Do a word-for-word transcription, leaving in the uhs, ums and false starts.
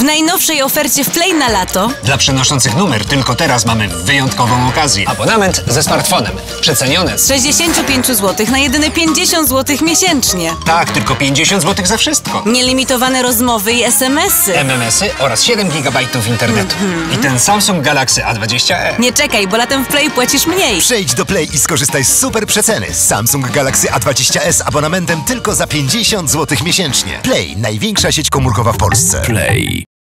najnowszej ofercie w Play na lato. Dla przenoszących numer tylko teraz mamy wyjątkową okazję. Abonament ze smartfonem. Przeceniony. Z sześćdziesiąt pięć złotych na jedyne pięćdziesiąt złotych miesięcznie. Tak, tylko pięćdziesiąt złotych za wszystko. Nielimitowane rozmowy i es em esy. em em esy oraz siedem gigabajtów internetu. Mm-hmm. I ten Samsung Galaxy A dwadzieścia e. Nie czekaj, bo latem w Play płacisz mniej. Przejdź do Play i skorzystaj z super przeceny. Samsung Galaxy A dwadzieścia e z abonamentem tylko za pięćdziesiąt złotych miesięcznie. Play, największa sieć komórkowa w Polsce. Play.